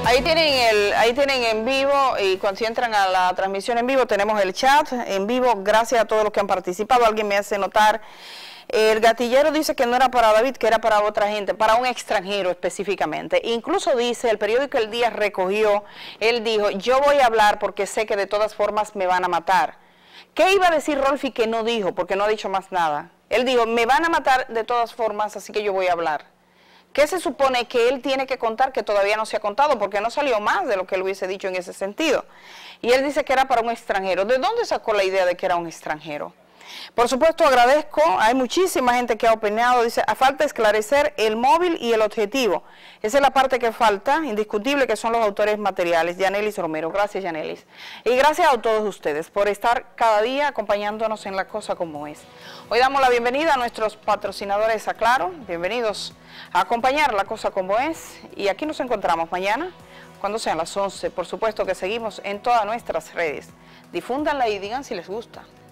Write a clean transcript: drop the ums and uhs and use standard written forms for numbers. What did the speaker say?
Ahí tienen en vivo, y cuando entran a la transmisión en vivo tenemos el chat en vivo. Gracias a todos los que han participado. Alguien me hace notar, el gatillero dice que no era para David, que era para otra gente, para un extranjero específicamente. Incluso dice, el periódico El Día recogió, él dijo, yo voy a hablar porque sé que de todas formas me van a matar. ¿Qué iba a decir Rolfi que no dijo? Porque no ha dicho más nada. Él dijo, me van a matar de todas formas, así que yo voy a hablar. ¿Qué se supone que él tiene que contar que todavía no se ha contado? Porque no salió más de lo que él hubiese dicho en ese sentido. Y él dice que era para un extranjero. ¿De dónde sacó la idea de que era un extranjero? Por supuesto, agradezco, hay muchísima gente que ha opinado, dice, a falta esclarecer el móvil y el objetivo. Esa es la parte que falta, indiscutible, que son los autores materiales. Yanelis Romero, gracias Yanelis. Y gracias a todos ustedes por estar cada día acompañándonos en La Cosa Como Es. Hoy damos la bienvenida a nuestros patrocinadores Aclaro, bienvenidos a acompañar La Cosa Como Es. Y aquí nos encontramos mañana, cuando sean las 11. Por supuesto que seguimos en todas nuestras redes. Difúndanla y digan si les gusta.